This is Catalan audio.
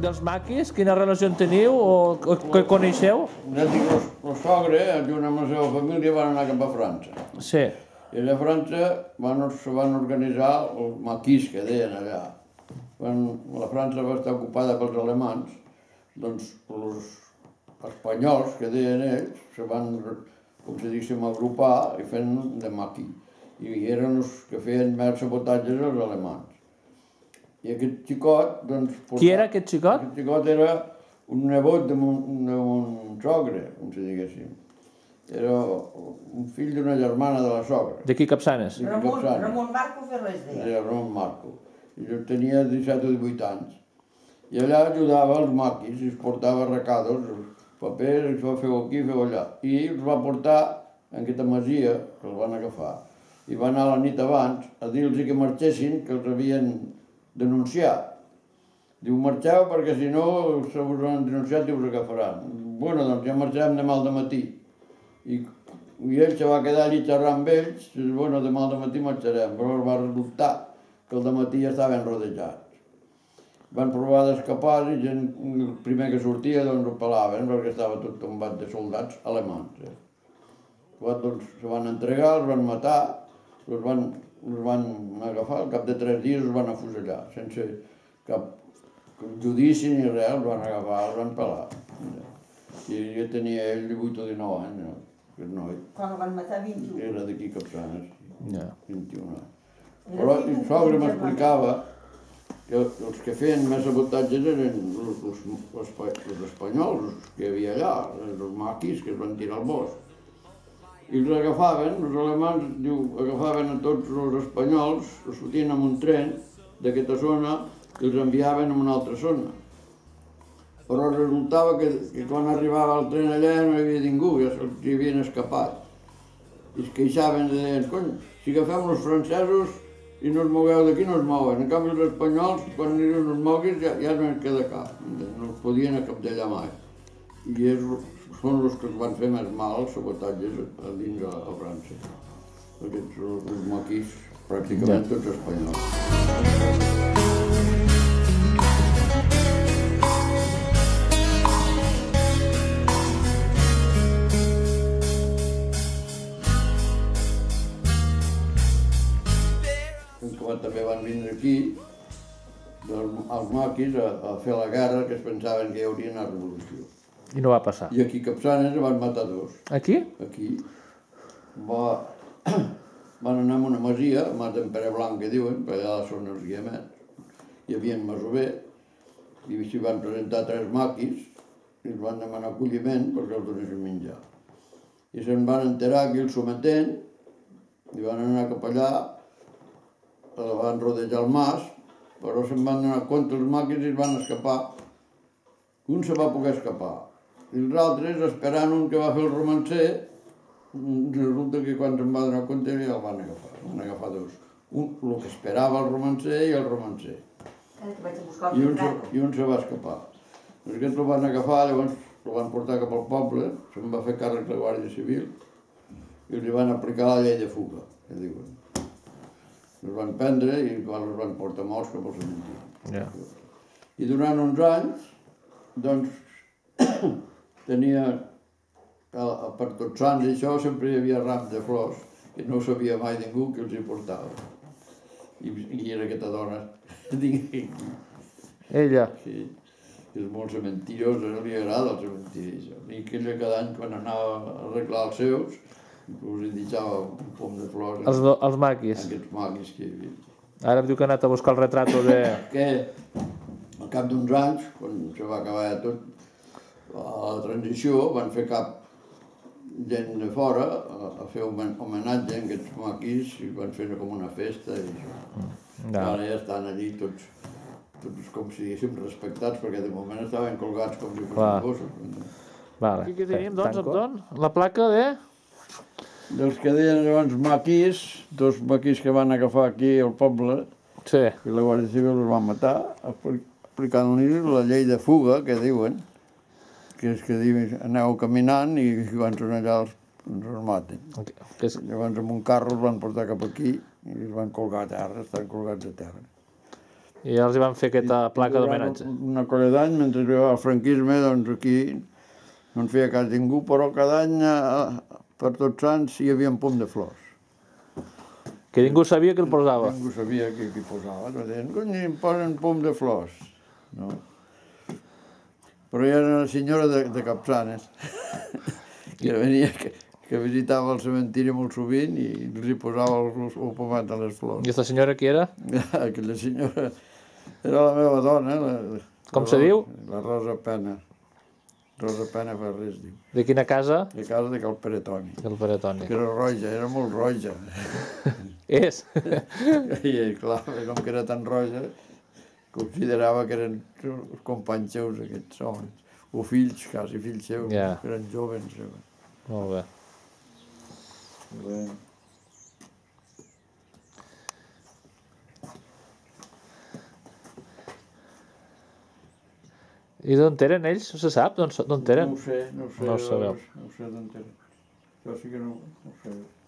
dels maquis, quina relació en teniu o que coneixeu? Ja dic, el sogre, junt amb la seva família, van anar cap a França. Sí. I allà a França se van organitzar els maquis que deien allà. Quan la França va estar ocupada pels alemans, doncs els espanyols, que deien ells, se van, com se diguéssim, agrupar i fent de maquí. I eren els que feien més sabotatges als alemans. I aquest xicot, doncs... Qui era aquest xicot? Aquest xicot era un nebot d'un sogre, com se diguéssim. Era un fill d'una germana de la sogra. D'aquí Capçanes? Ramon Marco Ferrés deia. Era Ramon Marco. I jo tenia 17 o 18 anys. I allà ajudava els maquis i es portava recados, els papers, això feu aquí, feu allà. I els va portar en aquesta masia, que els van agafar. I va anar la nit abans a dir-los que marxessin, que els havien denunciat. Diu, marxeu perquè si no se us han denunciat i us agafaran. Bueno, doncs ja marxarem demà al matí. I ell se va quedar allí xerrant amb ells, i bueno, demà al matí marxarem, però va resultar que al matí ja estaven rodejats. Van provar d'escapar i el primer que sortia doncs ho pelaven perquè estava tot tombat de soldats alemans. Quan doncs se van entregar, els van matar, els van agafar, al cap de 3 dies els van afusellar, sense cap judici ni res, els van agafar, els van pelar. I jo tenia ell 18 o 19 anys, aquest noi. Quan el van matar 21. Era d'aquí Capçanes, 21 anys. Però el sogre m'explicava que els que feien més sabotatges eren els espanyols, els que hi havia allà, els maquis que es van tirar al bosc. I els agafaven, els alemans, diu, agafaven a tots els espanyols, els fotien en un tren d'aquesta zona i els enviaven a una altra zona. Però resultava que quan arribava el tren allà no hi havia ningú, ja s'hi havien escapat. I es queixaven i deien, cony, si agafem els francesos i no es mogueu d'aquí, no es mouen. En canvi, els espanyols, quan no es moguis, ja no en queda cap. No els podien acapdellar mai. I són els que van fer més mal els sabotatges a dins a França. Aquests són els maquis, pràcticament tots espanyols. També van vindre aquí, els maquis, a fer la guerra, que es pensaven que hi hauria una revolució. I no va passar. I aquí a Capçanes van matar 2. Aquí? Aquí. Van anar a una masia, Mas d'en Pere Blanc, que diuen, per allà són els guiamets. Hi havia en masover, i s'hi van presentar 3 maquis, i els van demanar acolliment perquè els donessin menjar. I se'n van enterar que el sometent, i van anar cap allà, van rodejar el mas, però se'n van donar compte els maquis i es van escapar. Un se va poder escapar. I els altres, esperant un que va fer el romancer, resulta que quan se'n va donar compte ja el van agafar. Van agafar 2. Un, el que esperava el romancer i el romancer. I un se va escapar. Aquests el van agafar, llavors el van portar cap al poble, se'n va fer càrrec la Guàrdia Civil i els van aplicar la llei de fuga, que diuen. Els van prendre i els van portar morts cap al cementiri. I durant uns anys, doncs, tenia, per Tots Sants i això, sempre hi havia rams de flors, que no sabia mai ningú que els hi portava. I era aquesta dona. Ella? Sí, és molt cementirosa, no li agrada el cementiri. I que ella cada any, quan anava a arreglar els seus, us hi deixava un pom de flors. Els maquis? Aquests maquis que hi havia. Ara em diu que ha anat a buscar el retrato de... Que al cap d'uns anys, quan se va acabar tot, a la transició van fer cap gent de fora a fer homenatge a aquests maquis i van fer com una festa i això. Ara ja estan allí tots com si diguéssim respectats perquè de moment estaven colgats com si fossin gossos. Aquí què tenim, doncs, Anton? La placa de... Dels que deien llavors maquis, 2 maquis que van agafar aquí al poble, i la Guàrdia Civil els va matar, aplicant-li la llei de fuga, que diuen, que és que diuen aneu caminant i quan són allà els maten. Llavors amb un carro els van portar cap aquí i els van colgar a terra, estan colgats a terra. I ja els hi van fer aquesta placa d'homenatge. Una colla d'any, mentre hi havia el franquisme, doncs aquí no en feia cas ningú, però cada any, per Tots Sants, hi havia un pom de flors. Que ningú sabia que el posava. Ningú sabia qui posava. Deien, cony, em posen pom de flors. No? Però hi era una senyora de Capçanes que venia, que visitava el cementiri molt sovint i els hi posava el pomat a les flors. I aquesta senyora qui era? Aquella senyora era la meva dona. Com se diu? La Rosa Pena. Rosa Pena Ferrés, diu. De quina casa? De casa de Cal Peretoni. Del Peretoni. Que era roja, era molt roja. És? I clar, com que era tan roja, considerava que eren els companys seus, aquests homes. O fills, quasi fills seus, Ja. que eren jovens. Molt bé. I d'on eren ells? No se sap d'on eren? No ho sé, No ho sabeu. No ho sé d'on eren. Això sí que no ho sé.